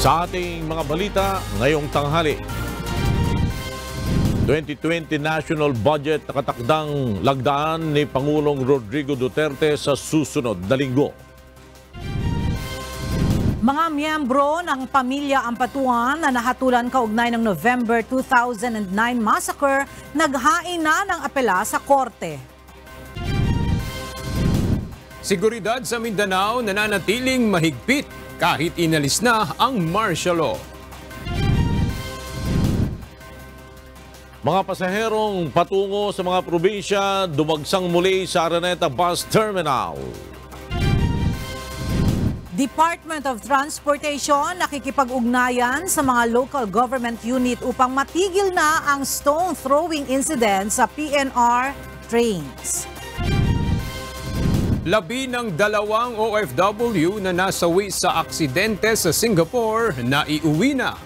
Sa ating mga balita ngayong tanghali, 2020 National Budget nakatakdang lagdaan ni Pangulong Rodrigo Duterte sa susunod na linggo. Mga miyembro ng pamilya Ampatuan na nahatulan kaugnay ng November 2009 massacre naghain na ng apela sa korte. Seguridad sa Mindanao nananatiling mahigpit kahit inalis na ang martial law. Mga pasaherong patungo sa mga probinsya dumagsang muli sa Araneta Bus Terminal. Department of Transportation nakikipag-ugnayan sa mga local government unit upang matigil na ang stone throwing incident sa PNR trains. Labi ng 2 OFW na nasawi sa aksidente sa Singapore na iuwi na.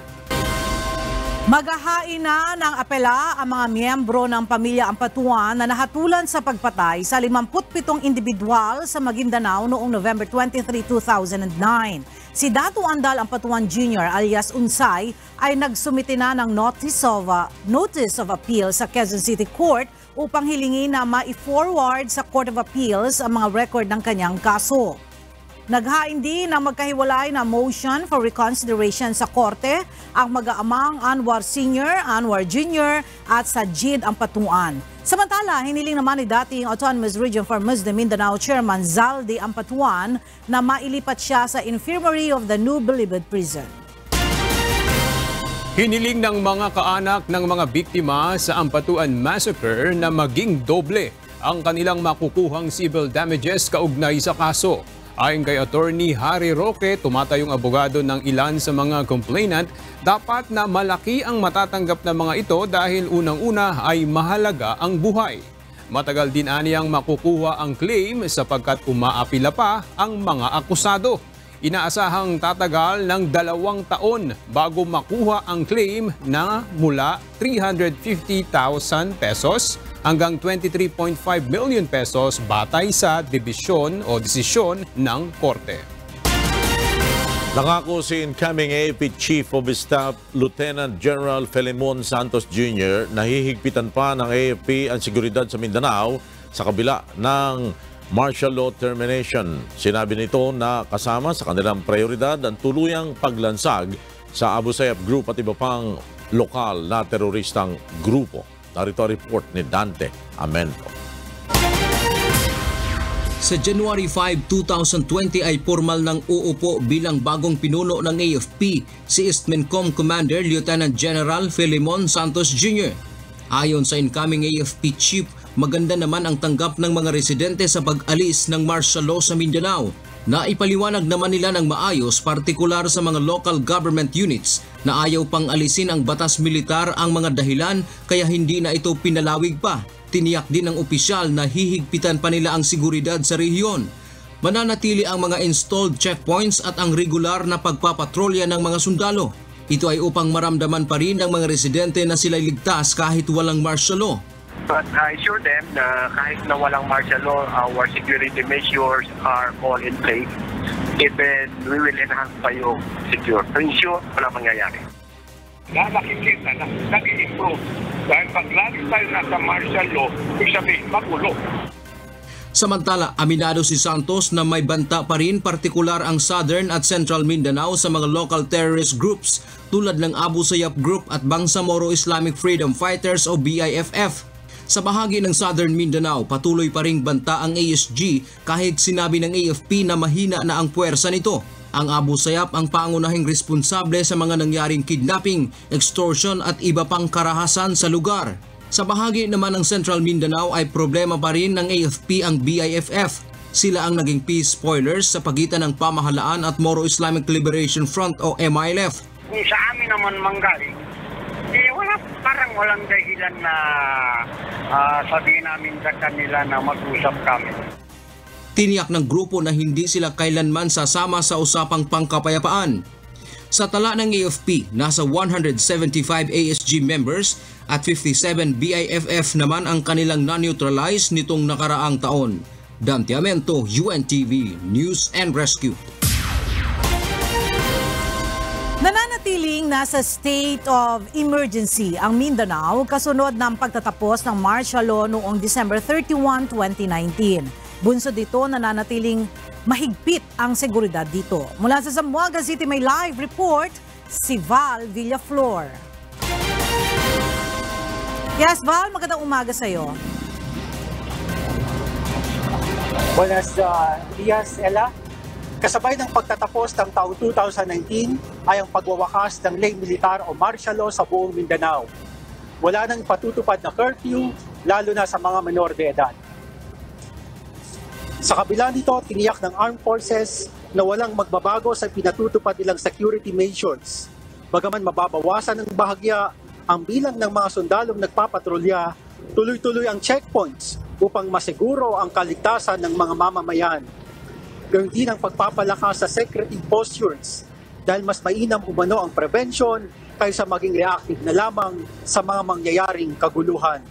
Maghahain na ng apela ang mga miyembro ng pamilya Ampatuan na nahatulan sa pagpatay sa 57 individual sa Maguindanao noong November 23, 2009. Si Dato Andal Ampatuan Jr. alias Unsay ay nagsumite na ng notice of appeal sa Quezon City Court upang hilingin na ma-forward sa Court of Appeals ang mga record ng kanyang kaso. Naghain din ng magkahiwalay na motion for reconsideration sa korte ang mag-aamang Anwar Sr., Anwar Jr. at Sajid Ampatuan. Samantala, hiniling naman ni dating Autonomous Region for Muslim Mindanao Chairman Zaldi Ampatuan na mailipat siya sa infirmary of the New Bilibid Prison. Hiniling ng mga kaanak ng mga biktima sa Ampatuan Massacre na maging doble ang kanilang makukuhang civil damages kaugnay sa kaso. Ayon kay Attorney Harry Roque, tumatayong abogado ng ilan sa mga complainant, dapat na malaki ang matatanggap na mga ito dahil unang-una ay mahalaga ang buhay. Matagal din aniyang makukuha ang claim sapagkat umaapila pa ang mga akusado. Inaasahang tatagal ng 2 taon bago makuha ang claim na mula 350,000 pesos hanggang 23.5 million pesos batay sa desisyon ng korte. Nangako si incoming AFP Chief of Staff Lieutenant General Filemon Santos Jr. na hihigpitan pa ng AFP ang seguridad sa Mindanao sa kabila ng martial law termination. Sinabi nito na kasama sa kanilang prioridad ang tuluyang paglansag sa Abu Sayyaf Group at iba pang lokal na teroristang grupo. Narito report ni Dante Amento. Sa January 5, 2020 ay formal ng uupo bilang bagong pinuno ng AFP si Eastmencom Commander Lieutenant General Filemon Santos Jr. Ayon sa incoming AFP Chief, maganda naman ang tanggap ng mga residente sa pag-alis ng martial law sa Mindanao. Naipaliwanag naman nila ng maayos, partikular sa mga local government units na ayaw pang alisin ang batas militar ang mga dahilan kaya hindi na ito pinalawig pa. Tiniyak din ng opisyal na hihigpitan pa nila ang seguridad sa rehiyon. Mananatili ang mga installed checkpoints at ang regular na pagpapatrolya ng mga sundalo. Ito ay upang maramdaman pa rin ng mga residente na sila'y ligtas kahit walang martial law. But I assure them na kahit na walang martial law, our security measures are all in place. Even we will enhance pa yung secure. To ensure wala mangyayari. Nakikita na nag-improve. Dahil pag lagi tayo nasa martial law, ibig sabihin magulo. Samantala, aminado si Santos na may banta pa rin partikular ang Southern at Central Mindanao sa mga local terrorist groups tulad ng Abu Sayyaf Group at Bangsamoro Islamic Freedom Fighters o BIFF. Sa bahagi ng Southern Mindanao, patuloy pa ring banta ang ASG kahit sinabi ng AFP na mahina na ang puwersa nito. Ang Abu Sayyaf ang pangunahing responsable sa mga nangyaring kidnapping, extortion at iba pang karahasan sa lugar. Sa bahagi naman ng Central Mindanao ay problema pa rin ng AFP ang BIFF. Sila ang naging peace spoilers sa pagitan ng pamahalaan at Moro Islamic Liberation Front o MILF. Kung sa amin naman manggaling, parang walang dahilan na sabihin namin sa kanila na mag-usap kami. Tiniyak ng grupo na hindi sila kailanman sasama sa usapang pangkapayapaan. Sa tala ng AFP, nasa 175 ASG members at 57 BIFF naman ang kanilang na-neutralize nitong nakaraang taon. Dante Amento, UNTV News and Rescue. Nananatiling nasa state of emergency ang Mindanao kasunod ng pagtatapos ng martial law noong December 31, 2019. Bunsod dito, nananatiling mahigpit ang seguridad dito. Mula sa Zamboanga City may live report si Val Villaflor. Yes, Val, magandang umaga sa iyo. Buenos dias, Ella. Kasabay ng pagtatapos ng taong 2019 ay ang pagwawakas ng lay militar o martial law sa buong Mindanao. Wala nang patutupad na curfew, lalo na sa mga menor de edad. Sa kabila nito, tiniyak ng armed forces na walang magbabago sa pinatutupad nilang security measures. Bagaman mababawasan ng bahagya ang bilang ng mga sundalong nagpapatrolya, tuloy-tuloy ang checkpoints upang masiguro ang kaligtasan ng mga mamamayan. Gawin din ang pagpapalakas sa secretive postures dahil mas mainam umano ang prevention kaysa maging reactive na lamang sa mga mangyayaring kaguluhan.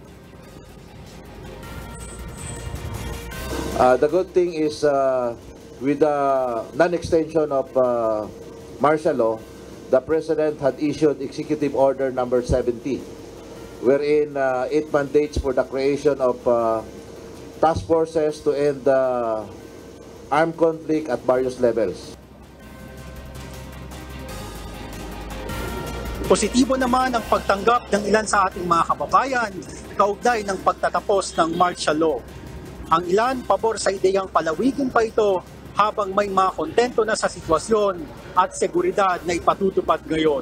The good thing is with the non-extension of martial law, the President had issued Executive Order number 70, wherein it mandates for the creation of task forces to end armed conflict at various levels. Positibo naman ang pagtanggap ng ilan sa ating mga kababayan kaugnay ng pagtatapos ng martial law. Ang ilan pabor sa ideyang palawigin pa ito habang may mga kontento na sa sitwasyon at seguridad na ipatutupad ngayon.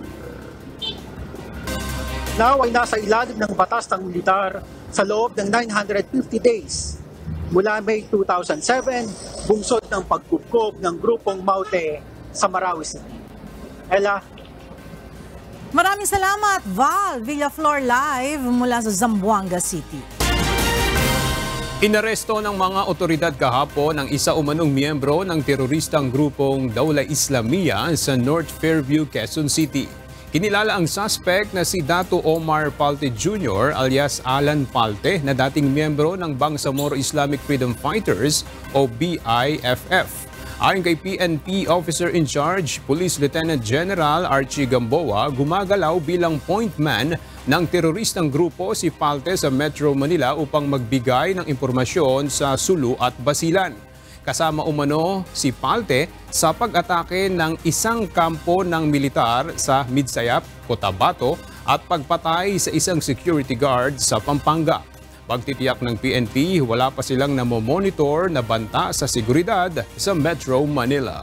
Now ay nasa ilalim ng batas ng militar sa loob ng 950 days. Mula May 2007, bungsod ng pagkupkob ng grupong Maute sa Marawi City. Ella? Maraming salamat, Val Villaflor, live mula sa Zamboanga City. Inaresto ng mga otoridad kahapon ang isa umanong miyembro ng teroristang grupong Dawla Islamiyya sa North Fairview, Quezon City. Kinilala ang suspect na si Dato Omar Palte Jr. alias Alan Palte na dating miyembro ng Bangsamoro Islamic Freedom Fighters o BIFF. Ayon kay PNP Officer in Charge, Police Lieutenant General Archie Gamboa, gumagalaw bilang point man ng teroristang grupo si Palte sa Metro Manila upang magbigay ng impormasyon sa Sulu at Basilan. Kasama umano si Palte sa pag-atake ng isang kampo ng militar sa Midsayap, Cotabato at pagpatay sa isang security guard sa Pampanga. Pagtitiyak ng PNP, wala pa silang namomonitor na banta sa seguridad sa Metro Manila.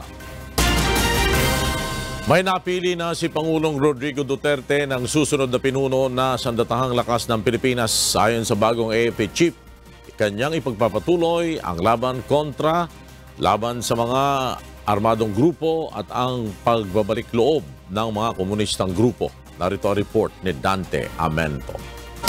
May napili na si Pangulong Rodrigo Duterte ng susunod na pinuno na sandatahang lakas ng Pilipinas. Ayon sa bagong AFP chief, kanyang ipagpapatuloy ang laban sa mga armadong grupo at ang pagbabalik loob ng mga komunistang grupo. Narito ang report ni Dante Amento.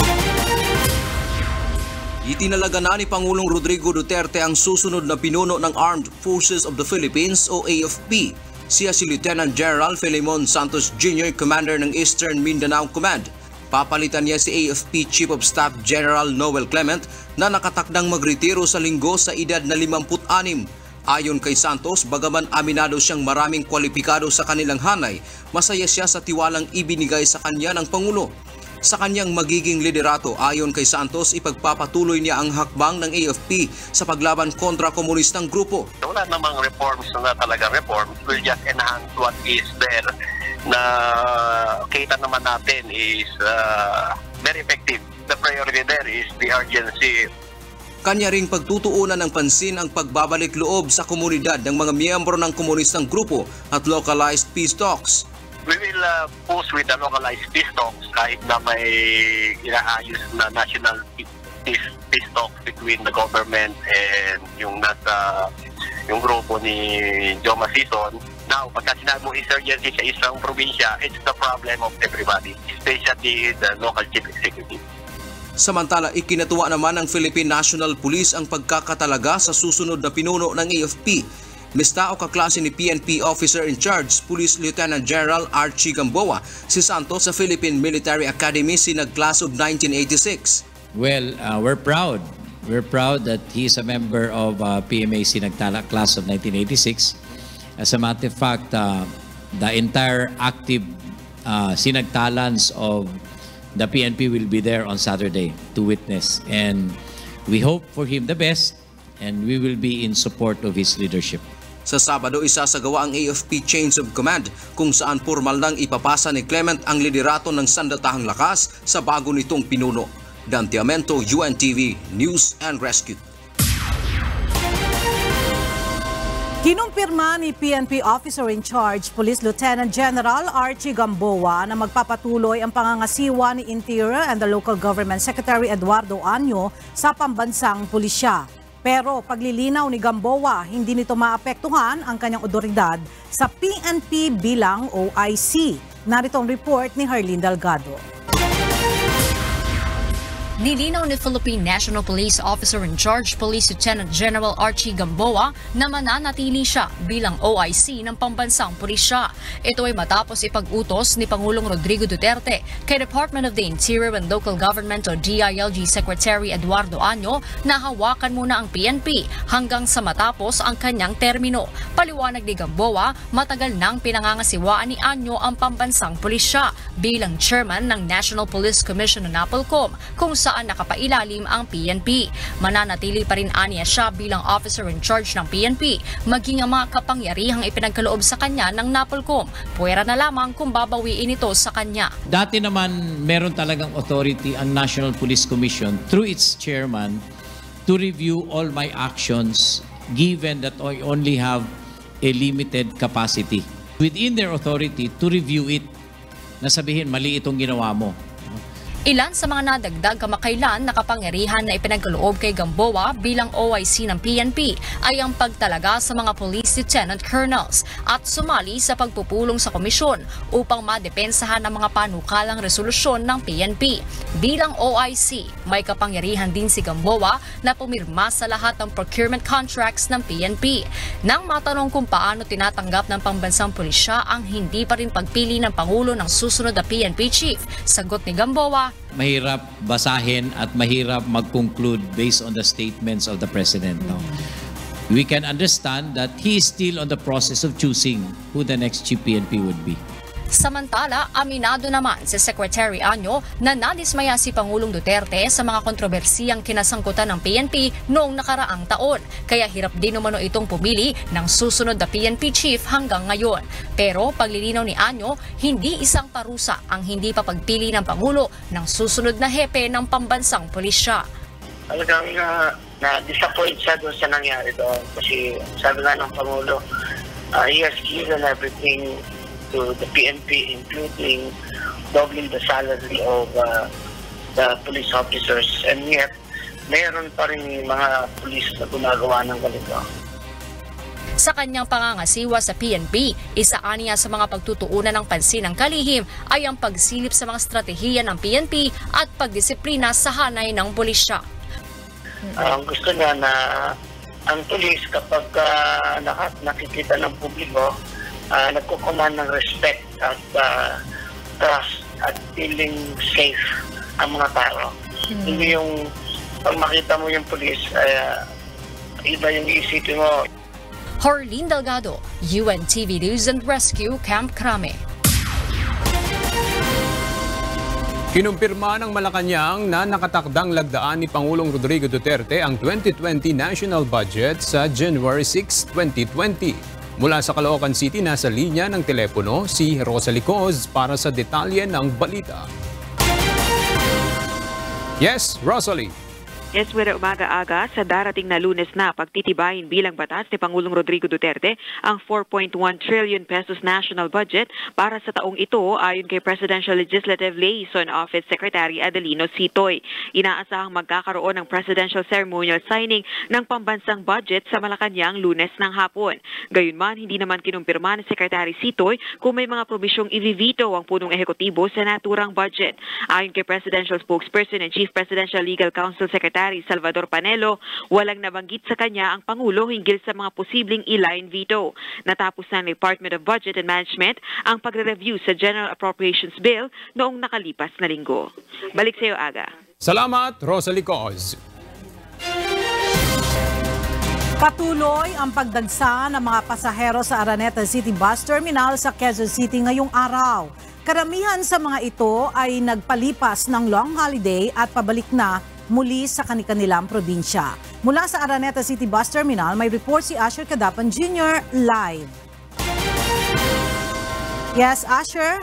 Itinalaga na ni Pangulong Rodrigo Duterte ang susunod na pinuno ng Armed Forces of the Philippines o AFP. Siya si Lieutenant General Filemon Santos Jr., Commander ng Eastern Mindanao Command. Papalitan niya si AFP Chief of Staff General Noel Clement na nakatakdang magretiro sa linggo sa edad na 56. Ayon kay Santos, bagaman aminado siyang maraming kwalipikado sa kanilang hanay, masaya siya sa tiwalang ibinigay sa kanya ng Pangulo. Sa kanyang magiging liderato, ayon kay Santos, ipagpapatuloy niya ang hakbang ng AFP sa paglaban kontra komunistang grupo. Wala namang reforms na talagang reforms. We'll just enhance what is there na kita naman natin is very effective. The priority there is the urgency. Kanya ring pagtutuunan ng pansin ang pagbabalik loob sa komunidad ng mga miyembro ng komunistang grupo at localized peace talks. We will push with the localized peace talks kahit na may inaayos na national peace talks between the government and yung grupo ni Joma Sison. Now, pagka sinabi mo insurgency sa isang probinsya, it's the problem of everybody, especially the local chief executive. Samantala, ikinatuwa naman ng Philippine National Police ang pagkakatalaga sa susunod na pinuno ng AFP. Mistao kaklase ni PNP Officer in Charge, Police Lieutenant General Archie Gamboa, si Santos sa Philippine Military Academy sinag class of 1986. Well, we're proud. We're proud that he is a member of PMA Sinagtala class of 1986. As a matter of fact, the entire active sinagtalans of the PNP will be there on Saturday to witness. And we hope for him the best, and we will be in support of his leadership. Sa Sabado, isasagawa ang AFP Chains of Command kung saan formal nang ipapasa ni Clement ang liderato ng Sandatahang Lakas sa bago nitong pinuno. Dan Tiamento, UNTV News and Rescue. Kinumpirma ni PNP Officer in Charge, Police Lieutenant General Archie Gamboa na magpapatuloy ang pangangasiwa ni Interior and the Local Government Secretary Eduardo Año sa pambansang pulisya. Pero paglilinaw ni Gamboa, hindi nito maapektuhan ang kanyang otoridad sa PNP bilang OIC. Narito ang report ni Harleen Delgado. Nilinaw ni Philippine National Police Officer in Charge Police Lieutenant General Archie Gamboa na mananatili siya bilang OIC ng pambansang pulisya. Ito ay matapos ipag-utos ni Pangulong Rodrigo Duterte kay Department of the Interior and Local Government o DILG Secretary Eduardo Año na hawakan muna ang PNP hanggang sa matapos ang kanyang termino. Paliwanag ni Gamboa, matagal nang pinangangasiwaan ni Año ang pambansang pulisya bilang chairman ng National Police Commission o NAPOLCOM kung saan nakapailalim ang PNP. Mananatili pa rin aniya siya bilang officer in charge ng PNP, maging ang mga kapangyarihang ipinagkaloob sa kanya ng NAPOLCOM. Puwera na lamang kung babawiin ito sa kanya. Dati naman meron talagang authority ang National Police Commission through its chairman to review all my actions given that I only have a limited capacity. Within their authority to review it, nasabihin mali itong ginawa mo. Ilan sa mga nadagdag kamakailan na kapangyarihan na ipinagkaloob kay Gamboa bilang OIC ng PNP ay ang pagtalaga sa mga police lieutenant colonels at sumali sa pagpupulong sa komisyon upang madepensahan ang mga panukalang resolusyon ng PNP. Bilang OIC, may kapangyarihan din si Gamboa na pumirma sa lahat ng procurement contracts ng PNP. Nang matanong kung paano tinatanggap ng pambansang pulisya ang hindi pa rin pagpili ng Pangulo ng susunod na PNP chief, sagot ni Gamboa, mahirap basahin at mahirap mag-conclude based on the statements of the President. No? We can understand that he is still on the process of choosing who the next chief PNP would be. Samantala, aminado naman si Secretary Año na nadismaya si Pangulong Duterte sa mga kontrobersiyang kinasangkutan ng PNP noong nakaraang taon. Kaya hirap din umano itong pumili ng susunod na PNP chief hanggang ngayon. Pero paglilinaw ni Año, hindi isang parusa ang hindi pa pagpili ng Pangulo ng susunod na hepe ng pambansang pulisya. Talagang na-disappoint siya doon sa nangyari doon kasi sabi nga ng Pangulo, he has given everything to the PNP, including doubling the salary of the police officers, and yet mayroon pa rin mga police na gumagawa ng ganito. Sa kanyang pangangasiwa sa PNP, isa aniya sa mga pagtutuunan ng pansin ng kalihim ay ang pagsilip sa mga estratehiya ng PNP at pagdisiplina sa hanay ng pulisya. Ang gusto niya na ang pulis kapag nakikita ng publiko, nagkukuman ng respect at trust at feeling safe ang mga tao. Hindi yung pag makita mo yung pulis, iba yung isipin mo. Harleen Delgado, UNTV News and Rescue, Camp Crame. Kinumpirma ng Malacanang na nakatakdang lagdaan ni Pangulong Rodrigo Duterte ang 2020 National Budget sa January 6, 2020. Mula sa Caloocan City, nasa linya ng telepono si Rosalie Coz para sa detalye ng balita. Yes, Rosalie. Yes, umaga-aga sa darating na Lunes na pagtitibayin bilang batas ni Pangulong Rodrigo Duterte ang 4.1 trillion pesos national budget para sa taong ito ayon kay Presidential Legislative Liaison Office Secretary Adelino Sitoy. Inaasahang magkakaroon ng presidential ceremonial signing ng pambansang budget sa Malacanang Lunes ng hapon. Gayunman, hindi naman kinumpirma ni Secretary Sitoy kung may mga probisyong i-veto ang punong ehekutibo sa naturang budget. Ayon kay Presidential Spokesperson and Chief Presidential Legal Counsel Secretary Salvador Panelo, walang nabanggit sa kanya ang Pangulo hinggil sa mga posibleng i-line veto. Natapos na ng Department of Budget and Management ang pagre-review sa General Appropriations Bill noong nakalipas na linggo. Balik sa iyo, Aga. Salamat, Rosalie Coz. Patuloy ang pagdagsa ng mga pasahero sa Araneta City Bus Terminal sa Quezon City ngayong araw. Karamihan sa mga ito ay nagpalipas ng long holiday at pabalik na muli sa kanilang probinsya. Mula sa Araneta City Bus Terminal, may report si Asher Cadapan Jr. live. Yes, Asher?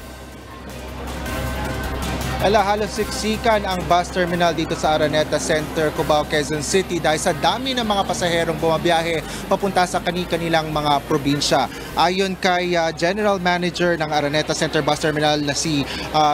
Halos siksikan ang bus terminal dito sa Araneta Center, Cubao, Quezon City dahil sa dami ng mga pasaherong bumabiyahe papunta sa kanilang mga probinsya. Ayon kay General Manager ng Araneta Center Bus Terminal na si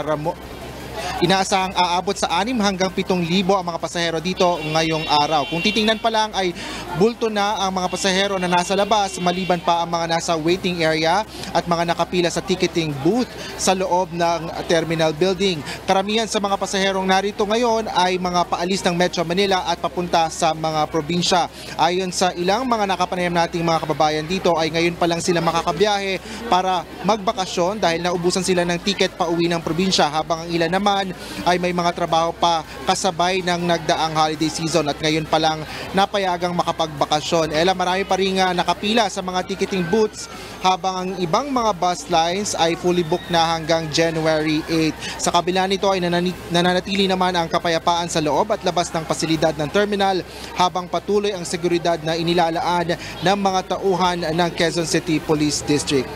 inaasahang aabot sa 6 hanggang 7,000 ang mga pasahero dito ngayong araw. Kung titingnan pa lang ay bulto na ang mga pasahero na nasa labas maliban pa ang mga nasa waiting area at mga nakapila sa ticketing booth sa loob ng terminal building. Karamihan sa mga pasaherong narito ngayon ay mga paalis ng Metro Manila at papunta sa mga probinsya. Ayon sa ilang mga nakapanayam nating mga kababayan dito ay ngayon pa lang sila makakabiyahe para magbakasyon dahil naubusan sila ng ticket pa uwi ng probinsya, habang ang ilan naman ay may mga trabaho pa kasabay ng nagdaang holiday season at ngayon pa lang napayagang makapagbakasyon. Marami pa rin nakapila sa mga ticketing booths, habang ang ibang mga bus lines ay fully booked na hanggang January 8. Sa kabila nito ay nananatili naman ang kapayapaan sa loob at labas ng pasilidad ng terminal, habang patuloy ang seguridad na inilalaan ng mga tauhan ng Quezon City Police District.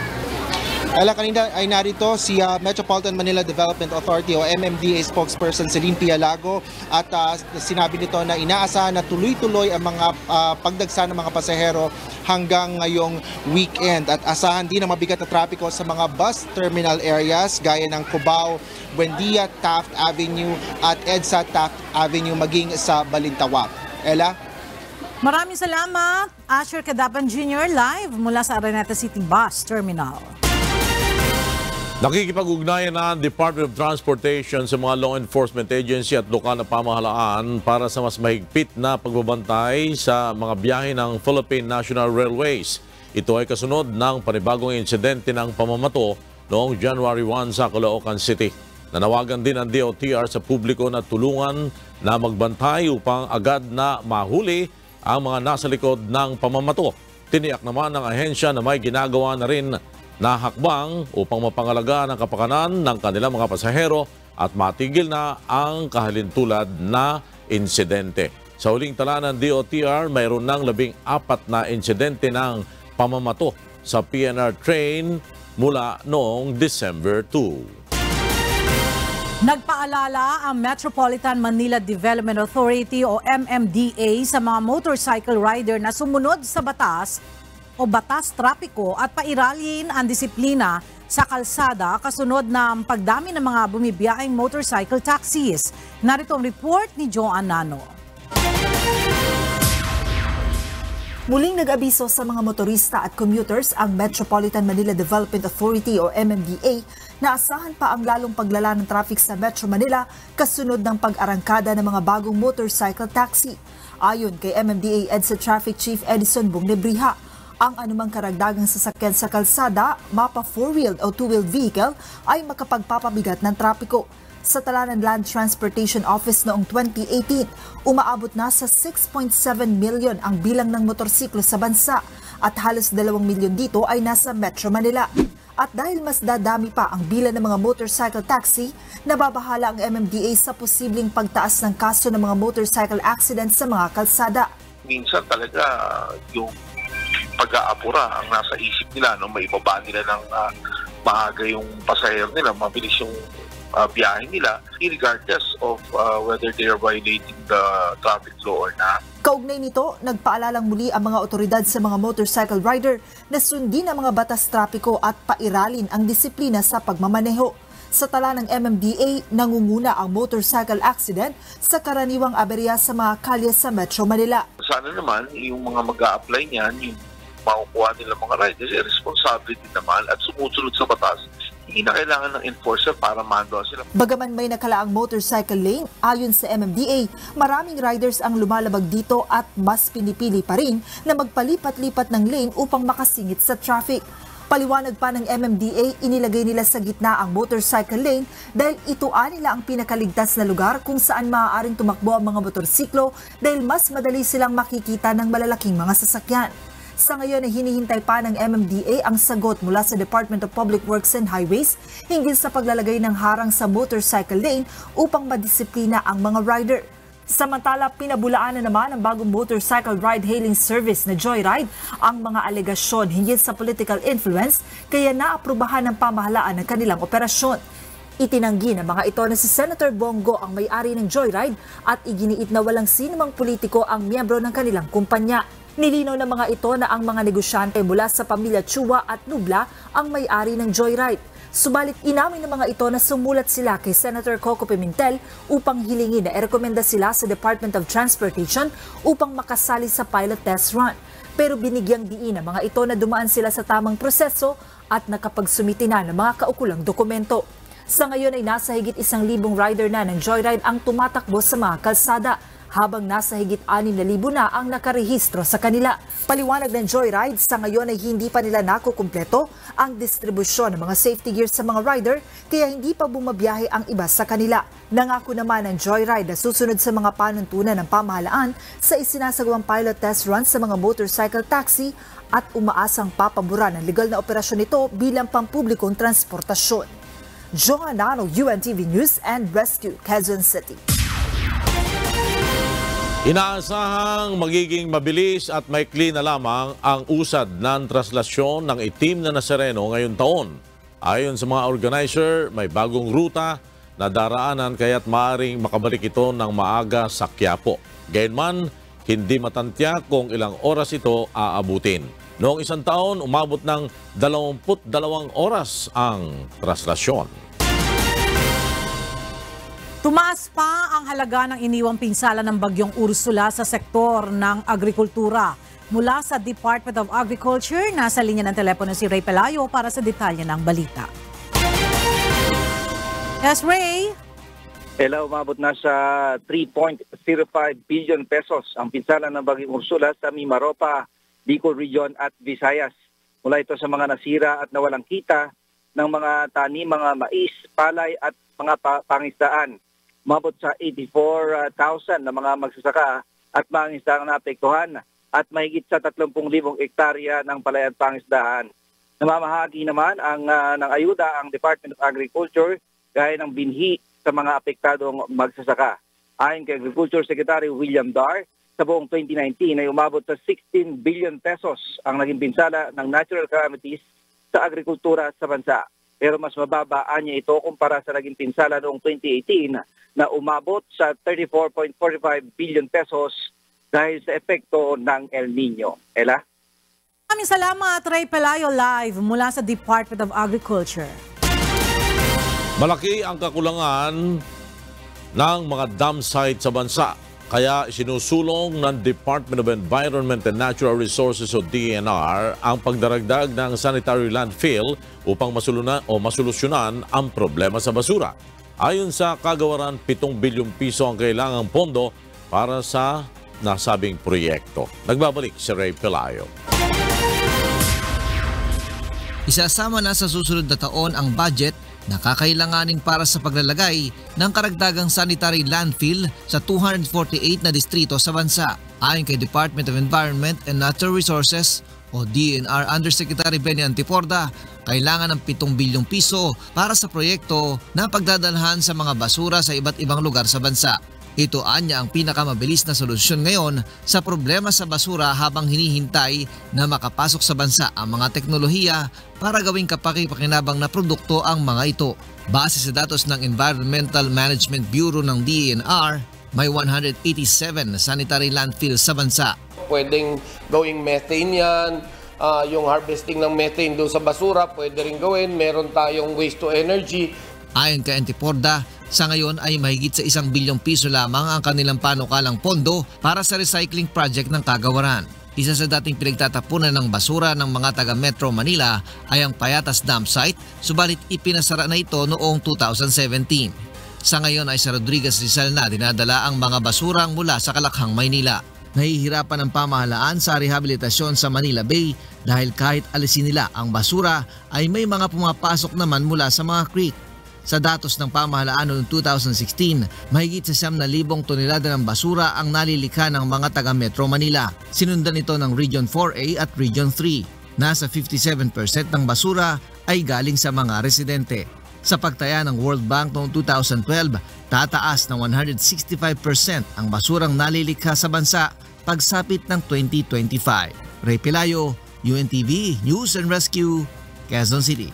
Kanina ay narito si Metropolitan Manila Development Authority o MMDA spokesperson Celine Pialago at sinabi nito na inaasahan na tuloy-tuloy ang mga pagdagsa ng mga pasahero hanggang ngayong weekend, at asahan din ang mabigat na trapiko sa mga bus terminal areas gaya ng Cubao, Buendia, Taft Avenue at EDSA Taft Avenue maging sa Balintawak. Maraming salamat, Asher Cadapan Jr. live mula sa Araneta City Bus Terminal. Nakikipag-ugnayan na ang Department of Transportation sa mga law enforcement agency at lokal na pamahalaan para sa mas mahigpit na pagbabantay sa mga biyahe ng Philippine National Railways. Ito ay kasunod ng panibagong insidente ng pamamato noong January 1 sa Caloocan City. Nanawagan din ang DOTR sa publiko na tulungan na magbantay upang agad na mahuli ang mga nasa likod ng pamamato. Tiniyak naman ng ahensya na may ginagawa na rin na hakbang upang mapangalaga ng kapakanan ng kanilang mga pasahero at matigil na ang kahalintulad na insidente. Sa huling tala ng DOTR, mayroon ng 14 na insidente ng pamamato sa PNR train mula noong December 2. Nagpaalala ang Metropolitan Manila Development Authority o MMDA sa mga motorcycle rider na sumunod sa batas o batas trapiko at pairalin ang disiplina sa kalsada kasunod ng pagdami ng mga bumibiyaheng motorcycle taxis. Narito ang report ni Joanne Nano. Muling nag-abiso sa mga motorista at commuters ang Metropolitan Manila Development Authority o MMDA na asahan pa ang lalong paglala ng traffic sa Metro Manila kasunod ng pag-arangkada ng mga bagong motorcycle taxi. Ayon kay MMDA EDSA Traffic Chief Edison Bunglebriha, ang anumang karagdagang sasakyan sa kalsada, mapa 4-wheeled o 2-wheeled vehicle ay makapagpapabigat ng trapiko. Sa tala ng Land Transportation Office noong 2018, umaabot na sa 6.7 million ang bilang ng motorsiklo sa bansa at halos 2 milyon dito ay nasa Metro Manila. At dahil mas dadami pa ang bilang ng mga motorcycle taxi, nababahala ang MMDA sa posibleng pagtaas ng kaso ng mga motorcycle accidents sa mga kalsada. Minsan talaga yung pag-aapura ang nasa isip nila, no? Maibaba nila ng maaga yung pasahero nila, mabilis yung biyahe nila, regardless of whether they are violating the traffic law or not. Kaugnay nito, nagpaalalang muli ang mga otoridad sa mga motorcycle rider na sundin ang mga batas trapiko at pairalin ang disiplina sa pagmamaneho. Sa tala ng MMDA, nangunguna ang motorcycle accident sa karaniwang aberya sa mga kalye sa Metro Manila. Sana naman yung mga mag-a-apply niyan, yung makukuha nila mga riders, responsibility naman at sumusunod sa batas. Hindi na kailangan ng enforcer para mandoan sila. Bagaman may nakalaang motorcycle lane, ayon sa MMDA, maraming riders ang lumalabag dito at mas pinipili pa rin na magpalipat-lipat ng lane upang makasingit sa traffic. Paliwanag pa ng MMDA, inilagay nila sa gitna ang motorcycle lane dahil ito nila ang pinakaligtas na lugar kung saan maaaring tumakbo ang mga motorsiklo dahil mas madali silang makikita ng malalaking mga sasakyan. Sa ngayon ay hinihintay pa ng MMDA ang sagot mula sa Department of Public Works and Highways hinggil sa paglalagay ng harang sa motorcycle lane upang madisiplina ang mga rider. Samantala, pinabulaan na naman ang bagong motorcycle ride-hailing service na Joyride ang mga alegasyon hinggil sa political influence kaya naaprubahan ng pamahalaan ng kanilang operasyon. Itinanggi ng mga ito na si Senator Bongo ang may-ari ng Joyride at iginiit na walang sinumang politiko ang miyembro ng kanilang kumpanya. Nilinaw ng mga ito na ang mga negosyante mula sa pamilya Chua at Nubla ang may-ari ng Joyride. Subalit inamin ng mga ito na sumulat sila kay Senator Coco Pimentel upang hilingin na irekomenda sila sa Department of Transportation upang makasali sa pilot test run. Pero binigyang diin ng mga ito na dumaan sila sa tamang proseso at nakapagsumiti na ng mga kaukulang dokumento. Sa ngayon ay nasa higit 1,000 rider na ng Joyride ang tumatakbo sa mga kalsada, habang nasa higit 6,000 na ang nakarehistro sa kanila. Paliwanag ng Joyride, sa ngayon ay hindi pa nila nakukumpleto ang distribusyon ng mga safety gears sa mga rider, kaya hindi pa bumabiyahe ang iba sa kanila. Nangako naman ng Joyride na susunod sa mga panuntunan ng pamahalaan sa isinasagawang pilot test run sa mga motorcycle taxi at umaasang papabura ng legal na operasyon nito bilang pampublikong transportasyon. Johanna Ano, UNTV News and Rescue, Quezon City. Inaasahang magiging mabilis at maikli na lamang ang usad ng traslasyon ng itim na Nazareno ngayong taon. Ayon sa mga organizer, may bagong ruta na daraanan kaya't maaaring makabalik ito ng maaga sa Quiapo. Gayunman, hindi matantya kung ilang oras ito aabutin. Noong isang taon, umabot ng 22 oras ang traslasyon. Tumaas pa ang halaga ng iniwang pinsala ng bagyong Ursula sa sektor ng agrikultura. Mula sa Department of Agriculture, nasa linya ng telepono si Ray Pelayo para sa detalye ng balita. Yes, Ray? Hello, umabot na sa 3.05 billion pesos ang pinsala ng bagyong Ursula sa Mimaropa, Bicol Region at Visayas. Mula ito sa mga nasira at nawalang kita ng mga tanim, mga mais, palay at mga pangisdaan. Umabot sa 84,000 na mga magsasaka at mga isdang naapektuhan at mahigit sa 30,000 hektarya ng palay at pangisdahan. Namamahagi naman ng ayuda ang Department of Agriculture gaya ng binhi sa mga apektadong magsasaka. Ayon kay Agriculture Secretary William Dar, sa buong 2019 ay umabot sa 16 billion pesos ang naging pinsala ng natural calamities sa agrikultura sa bansa. Pero mas mababa niya ito kumpara sa naging pinsala noong 2018 na umabot sa 34.45 billion pesos dahil sa epekto ng El Nino. Ella? Maraming salamat, Ray Pelayo, live mula sa Department of Agriculture. Malaki ang kakulangan ng mga dam site sa bansa. Kaya isinusulong ng Department of Environment and Natural Resources o DENR ang pagdaragdag ng sanitary landfill upang masolusyonan ang problema sa basura. Ayon sa kagawaran, 7 bilyong piso ang kailangang pondo para sa nasabing proyekto. Nagbabalik si Ray Pelayo. Isasama na sa susunod na taon ang budget na kakailanganin para sa paglalagay ng karagdagang sanitary landfill sa 248 na distrito sa bansa. Ayon kay Department of Environment and Natural Resources o DENR Undersecretary Benny Antiporda, kailangan ng 7 bilyong piso para sa proyekto na pagdadalhan sa mga basura sa iba't ibang lugar sa bansa. Ito anya ang pinakamabilis na solusyon ngayon sa problema sa basura habang hinihintay na makapasok sa bansa ang mga teknolohiya para gawing kapaki-pakinabang na produkto ang mga ito. Base sa datos ng Environmental Management Bureau ng DENR, may 187 na sanitary landfill sa bansa. Pwedeng gawing methane yan, yung harvesting ng methane doon sa basura, pwede rin gawin. Meron tayong waste to energy. Ayon kay Antiporda, sa ngayon ay mahigit sa 1 bilyong piso lamang ang kanilang panukalang pondo para sa recycling project ng kagawaran. Isa sa dating pinagtatapunan ng basura ng mga taga Metro Manila ay ang Payatas Dam Site, subalit ipinasara na ito noong 2017. Sa ngayon ay sa Rodriguez Rizal na dinadala ang mga basurang mula sa Kalakhang, Maynila. Nahihirapan ang pamahalaan sa rehabilitasyon sa Manila Bay dahil kahit alisin nila ang basura ay may mga pumapasok naman mula sa mga creek. Sa datos ng pamahalaan noong 2016, mahigit sa 9,000 tonelada ng basura ang nalilikha ng mga taga Metro Manila. Sinundan ito ng Region 4A at Region 3. Nasa 57% ng basura ay galing sa mga residente. Sa pagtaya ng World Bank noong 2012, tataas ng 165% ang basurang nalilikha sa bansa pagsapit ng 2025. Ray Pelayo, UNTV News and Rescue, Quezon City.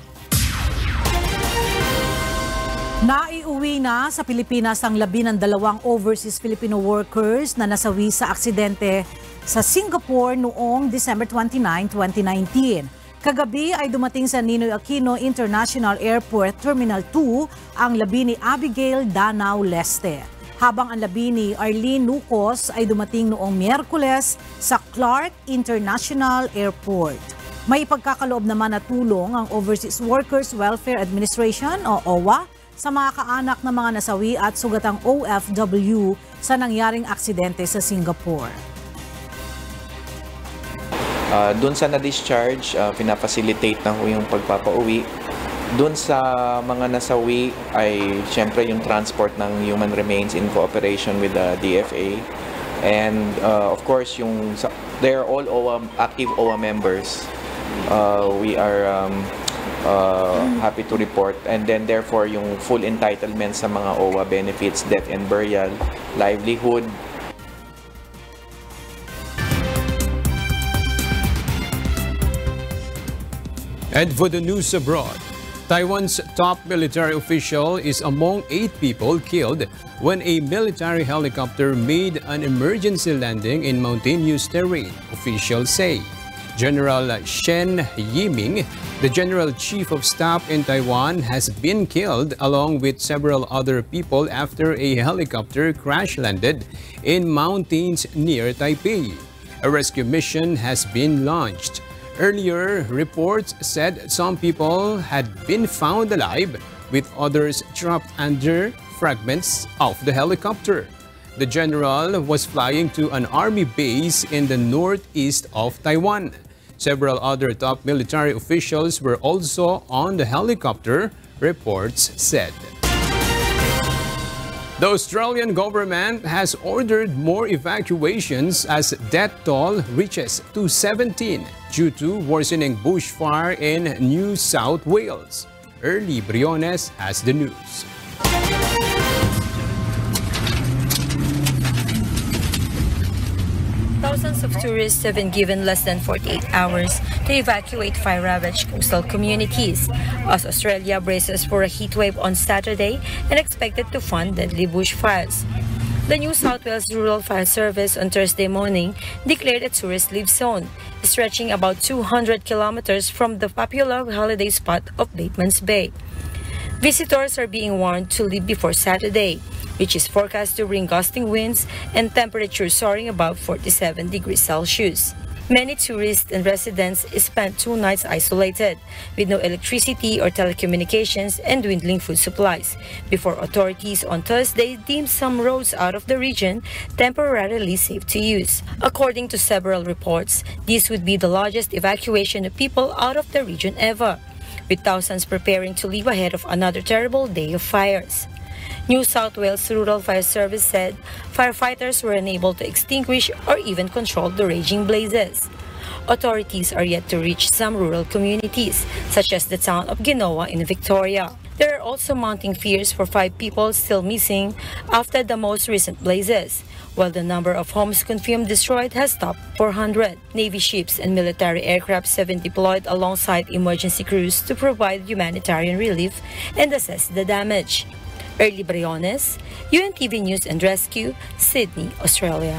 Naiuwi na sa Pilipinas ang 12 overseas Filipino workers na nasawi sa aksidente sa Singapore noong December 29, 2019. Kagabi ay dumating sa Ninoy Aquino International Airport Terminal 2 ang labi ni Abigail Danao Leste. Habang ang labi ni Arlene Nucos ay dumating noong Miyerkules sa Clark International Airport. May pagkakaloob naman na tulong ang Overseas Workers Welfare Administration o OWA sa mga kaanak ng mga nasawi at sugatang OFW sa nangyaring aksidente sa Singapore. Doon sa na-discharge, pinapacilitate na ho yung pagpapauwi. Doon sa mga nasawi ay siyempre yung transport ng human remains in cooperation with the DFA. And of course, they're all active OWA members. We are happy to report. And then therefore, yung full entitlement sa mga OWA benefits, death and burial, livelihood, And for the news abroad, Taiwan's top military official is among 8 people killed when a military helicopter made an emergency landing in mountainous terrain, officials say. General Shen Yiming, the General Chief of Staff in Taiwan, has been killed along with several other people after a helicopter crash-landed in mountains near Taipei. A rescue mission has been launched. Earlier, reports said some people had been found alive, with others trapped under fragments of the helicopter. The general was flying to an army base in the northeast of Taiwan. Several other top military officials were also on the helicopter, reports said. The Australian government has ordered more evacuations as death toll reaches to 17 due to worsening bushfire in New South Wales. Early Briones has the news. Thousands of tourists have been given less than 48 hours to evacuate fire-ravaged coastal communities as Australia braces for a heatwave on Saturday and expected to fund deadly bushfires. The New South Wales Rural Fire Service on Thursday morning declared a tourist leave zone, stretching about 200 kilometers from the popular holiday spot of Batemans Bay. Visitors are being warned to leave before Saturday, which is forecast to bring gusting winds and temperatures soaring above 47 degrees Celsius. Many tourists and residents spent 2 nights isolated, with no electricity or telecommunications and dwindling food supplies, before authorities on Thursday deemed some roads out of the region temporarily safe to use. According to several reports, this would be the largest evacuation of people out of the region ever, with thousands preparing to leave ahead of another terrible day of fires. New South Wales Rural Fire Service said firefighters were unable to extinguish or even control the raging blazes. Authorities are yet to reach some rural communities, such as the town of Genoa in Victoria. There are also mounting fears for 5 people still missing after the most recent blazes, while the number of homes confirmed destroyed has topped 400. Navy ships and military aircrafts have been deployed alongside emergency crews to provide humanitarian relief and assess the damage. Early Briones, UNTV News and Rescue, Sydney, Australia.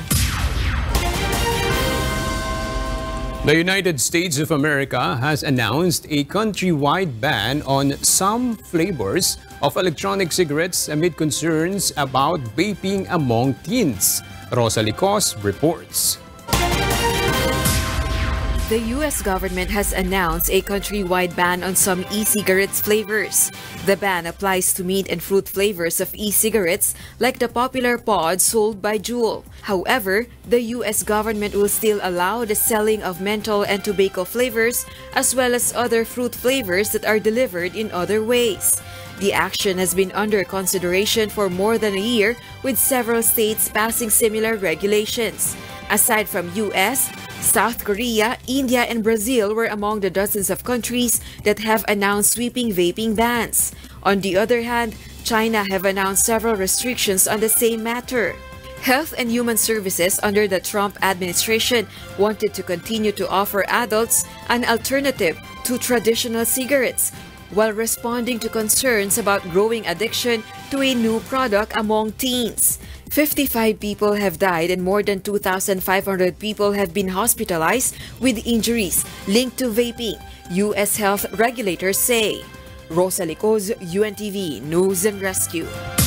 The United States of America has announced a countrywide ban on some flavors of electronic cigarettes amid concerns about vaping among teens. Rosalie Cos reports. The U.S. government has announced a countrywide ban on some e-cigarettes flavors. The ban applies to mint and fruit flavors of e-cigarettes like the popular pods sold by Juul. However, the U.S. government will still allow the selling of menthol and tobacco flavors as well as other fruit flavors that are delivered in other ways. The action has been under consideration for more than a year, with several states passing similar regulations. Aside from U.S., South Korea, India, and Brazil were among the dozens of countries that have announced sweeping vaping bans. On the other hand, China have announced several restrictions on the same matter. Health and Human Services under the Trump administration wanted to continue to offer adults an alternative to traditional cigarettes, while responding to concerns about growing addiction to a new product among teens. 55 people have died and more than 2,500 people have been hospitalized with injuries linked to vaping, U.S. health regulators say. Rosa Licoz, UNTV News and Rescue.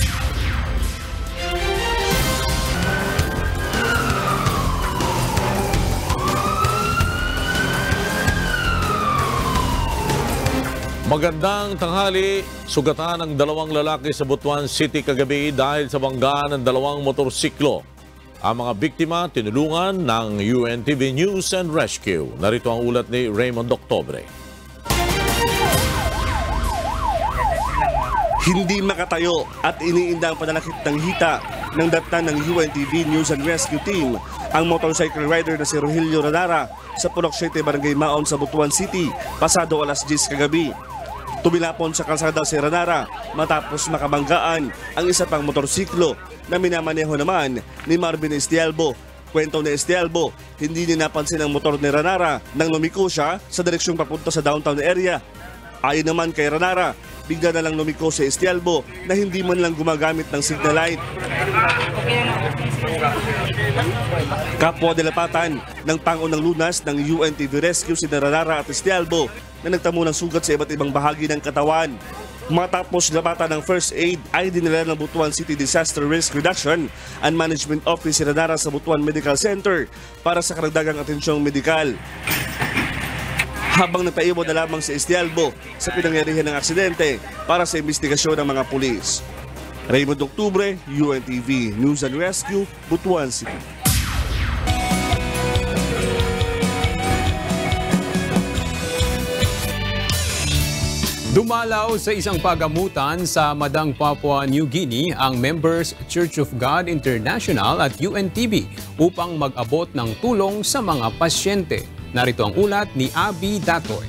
Magandang tanghali, sugatan ng dalawang lalaki sa Butuan City kagabi dahil sa bangga ng dalawang motorsiklo. Ang mga biktima tinulungan ng UNTV News and Rescue. Narito ang ulat ni Raymond Octobre. Hindi makatayo at iniinda ang panalakit ng hita ng datnan ng UNTV News and Rescue Team ang motorcycle rider na si Rogelio Ranara sa Pulok 7, Barangay Maon sa Butuan City pasado alas 10 kagabi. Tumilapon sa kalsada si Ranara matapos makabanggaan ang isa pang motorsiklo na minamaneho naman ni Marvin Estialbo. Kwento ni Estialbo, hindi niya napansin ang motor ni Ranara nang lumiko siya sa direksyong papunta sa downtown area. Ayon naman kay Ranara, bigla na lang lumiko si Estialbo na hindi man lang gumagamit ng signal light. Kapwa dilapatan ng pangunang lunas ng UNTV Rescue si Ranara at Estialbo na nagtamo ng sugat sa iba't ibang bahagi ng katawan. Matapos dilapatan ng first aid ay dinala ng Butuan City Disaster Risk Reduction and Management Office si Ranara sa Butuan Medical Center para sa karagdagang atensyong medikal. Habang nagpaiwan na lamang si Estialbo sa pinangyarihan ng aksidente para sa investigasyon ng mga pulis. Raymond Octubre, UNTV News and Rescue, Butuan City. Dumalaw sa isang pagamutan sa Madang, Papua New Guinea ang Members Church of God International at UNTV upang mag-abot ng tulong sa mga pasyente. Narito ang ulat ni Abby Datoy.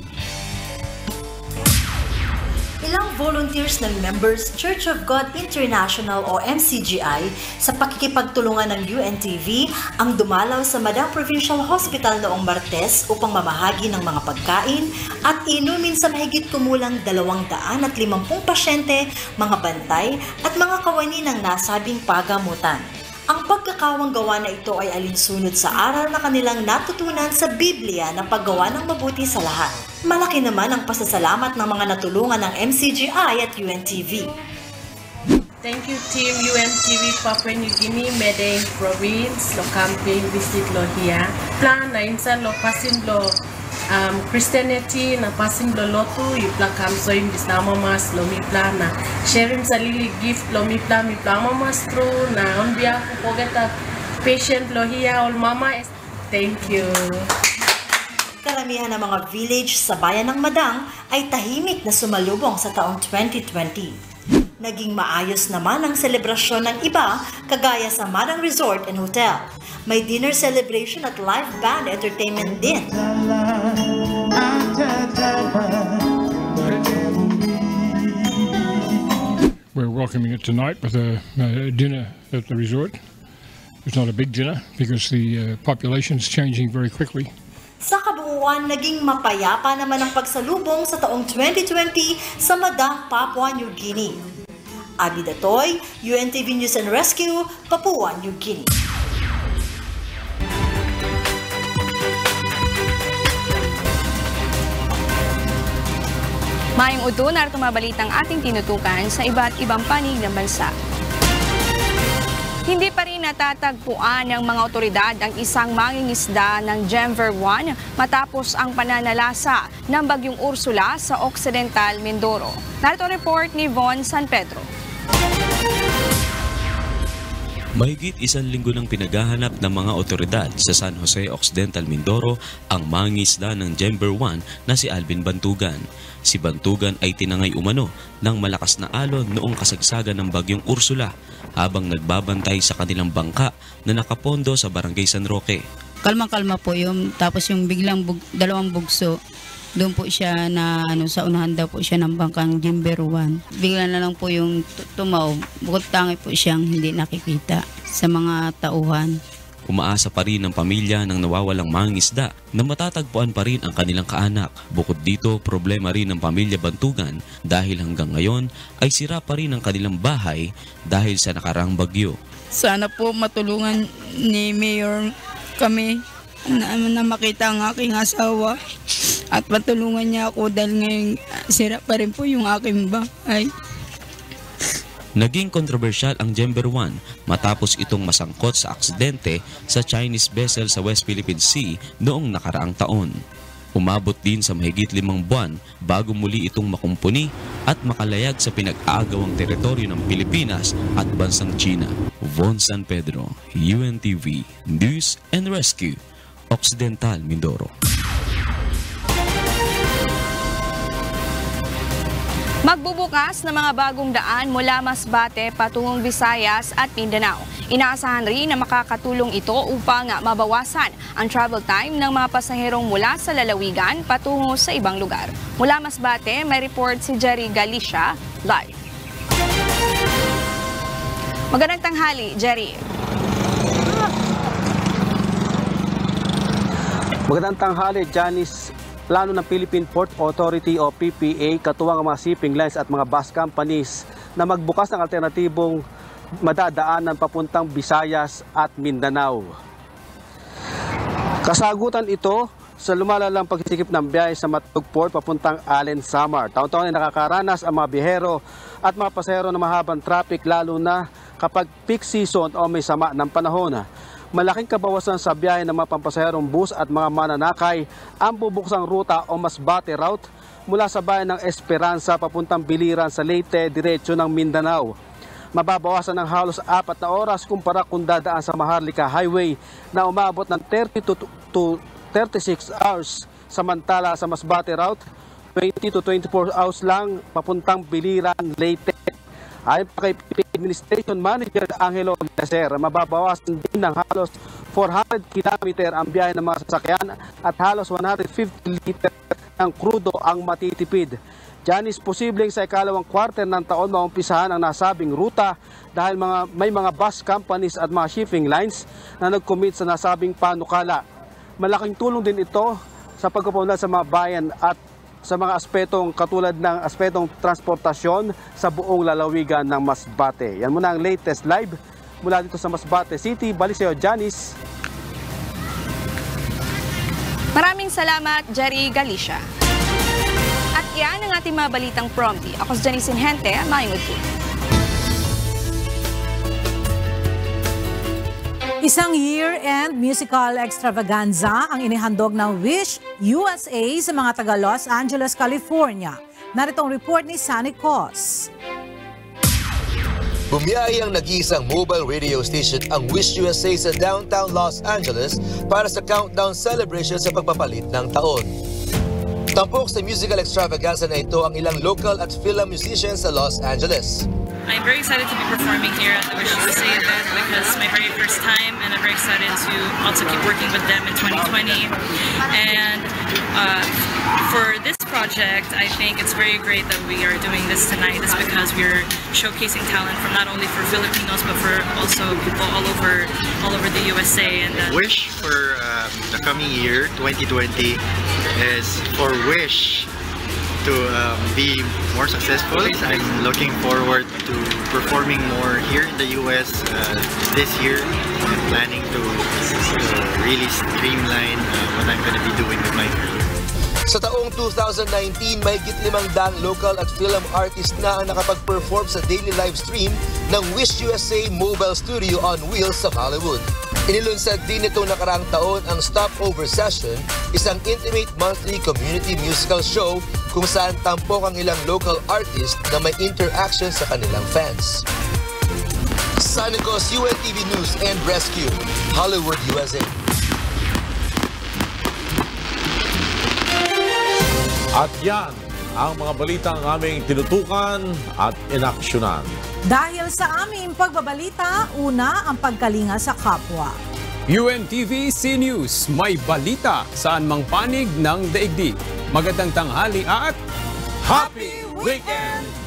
Ilang volunteers ng Members Church of God International o MCGI sa pakikipagtulungan ng UNTV ang dumalaw sa Madang Provincial Hospital noong Martes upang mamahagi ng mga pagkain at inumin sa mahigit kumulang 250 pasyente, mga bantay at mga kawani ng nasabing pagamutan. Ang pagkakawang gawa na ito ay alinsunod sa aral na kanilang natutunan sa Biblia na paggawa ng mabuti sa lahat. Malaki naman ang pasasalamat ng mga natulungan ng MCGI at UNTV. Thank you Team UNTV Papua New Guinea, Madang Province, lo camping visit lo here. Plan na insan lo pasim lo Christianity na pasim lo lotu ipla kamso imbis na mamas lo mi plana sharing sa lili gift lo mi pla mamas true na on behalf of pogeta patient lo hiya all mama. Thank you. Karamihan ng mga village sa bayan ng Madang ay tahimik na sumalubong sa taong 2020. Naging maayos naman ang selebrasyon ng iba kagaya sa Madang Resort and Hotel. May dinner celebration at live band entertainment din. We're welcoming it tonight with a dinner at the resort. It's not a big dinner because the population is changing very quickly. Sa kabuuan, naging mapayapa naman ang pagsalubong sa taong 2020 sa Madang, Papua New Guinea. Abby Datoy, UNTV News and Rescue, Papua New Guinea. Mayong uto, narito mabalitang ating tinutukan sa iba't ibang panig ng bansa. Hindi pa rin natatagpuan ng mga otoridad ang isang mangingisda ng Denver 1 matapos ang pananalasa ng bagyong Ursula sa Occidental Mindoro. Narito ang report ni Von San Pedro. Mahigit isang linggo nang pinaghahanap ng mga otoridad sa San Jose Occidental Mindoro ang mangingisda ng Denver 1 na si Alvin Bantugan. Si Bantugan ay tinangay umano ng malakas na alon noong kasagsagan ng bagyong Ursula habang nagbabantay sa kanilang bangka na nakapondo sa Barangay San Roque. Kalma-kalma po yung tapos yung biglang dalawang bugso. Doon po siya na sa unahan daw po siya ng bangkang Denver 1. Bigla na lang po yung tumaw. Bukod tangi po siyang hindi nakikita sa mga tauhan. Umaasa pa rin ang pamilya ng nawawalang mangingisda na matatagpuan pa rin ang kanilang kaanak. Bukod dito, problema rin ng pamilya Bantugan dahil hanggang ngayon ay sira pa rin ang kanilang bahay dahil sa nakaraang bagyo. Sana po matulungan ni Mayor kami na makita ang aking asawa at matulungan niya ako dahil ngayon sira pa rin po yung aking bahay. Naging kontrobersyal ang Denver 1 matapos itong masangkot sa aksidente sa Chinese vessel sa West Philippine Sea noong nakaraang taon. Umabot din sa mahigit 5 buwan bago muli itong makumpuni at makalayag sa pinag-aagawang teritoryo ng Pilipinas at bansang China. Von San Pedro, UNTV, News and Rescue, Occidental Mindoro. Magbubukas ng mga bagong daan mula Masbate patungong Visayas at Mindanao. Inaasahan rin na makakatulong ito upang mabawasan ang travel time ng mga pasaherong mula sa lalawigan patungo sa ibang lugar. Mula Masbate, may report si Jerry Galicia live. Magandang tanghali, Jerry. Magandang tanghali, Janice. Plano ng Philippine Port Authority o PPA katuwang ang mga shipping lines at mga bus companies na magbukas ng alternatibong madadaanan papuntang Visayas at Mindanao. Kasagutan ito sa lumalalang pagsisikip ng biyahe sa Matug Port papuntang Allen Samar. Taon-taon ay nakakaranas ang mga biyahero at mga pasahero ng mahabang traffic lalo na kapag peak season o may sama ng panahon. Malaking kabawasan sa biyahe ng mga pampasaherong bus at mga mananakay ang bubuksang ruta o Masbate route mula sa bayan ng Esperanza papuntang Biliran sa Leyte, diretso ng Mindanao. Mababawasan ng halos 4 na oras kumpara kung dadaan sa Maharlika Highway na umabot ng 30 to 36 hours. Samantala sa Masbate route, 20 to 24 hours lang papuntang Biliran, Leyte. Ayon pa kay Administration Manager Angelo Lacer, mababawasan din ng halos 400 km ang biyahe ng mga sasakyan at halos 150 liter ng krudo ang matitipid. Janice, posibleng sa ikalawang quarter ng taon maumpisahan ang nasabing ruta dahil may mga bus companies at mga shipping lines na nag-commit sa nasabing panukala. Malaking tulong din ito sa pagpapaunlad sa mga bayan at sa mga aspetong katulad ng aspetong transportasyon sa buong lalawigan ng Masbate. Yan muna ang latest live mula dito sa Masbate City. Balik sa iyo, Janice. Maraming salamat, Jerry Galicia. At yan ang ating mga balitang prompti. Ako si Janice Inhente, mayong udto. Isang year-end musical extravaganza ang inihandog ng Wish USA sa mga taga Los Angeles, California. Narito ang report ni Sunny Cos. Bumiyahe ang nag-iisang mobile radio station ang Wish USA sa downtown Los Angeles para sa countdown celebration sa pagpapalit ng taon. Tampok sa musical extravaganza na ito ang ilang local at film musicians sa Los Angeles. I'm very excited to be performing here at the Wish USA event because it's my very first time, and I'm very excited to also keep working with them in 2020. And for this project, I think it's very great that we are doing this tonight. It's because we're showcasing talent from not only for Filipinos but for also people all over the USA. And Wish for the coming year 2020 is for Wish to be more successful. I'm looking forward to performing more here in the US this year. I'm planning to really streamline what I'm going to be doing with my career. Sa taong 2019, mahigit 500 local at film artist na ang nakapag-perform sa daily live stream ng Wish USA Mobile Studio on Wheels sa Hollywood. Inilunsad din itong nakaraang taon ang Stopover Session, isang intimate monthly community musical show kung saan tampok ang ilang local artist na may interaction sa kanilang fans. Sanicos, UNTV News and Rescue, Hollywood, USA. At yan ang mga balitang aming tinutukan at inaksyonan. Dahil sa aming pagbabalita, una ang pagkalinga sa kapwa. UNTV C News, may balita saan mang panig ng daigdig. Magandang tanghali at Happy Weekend!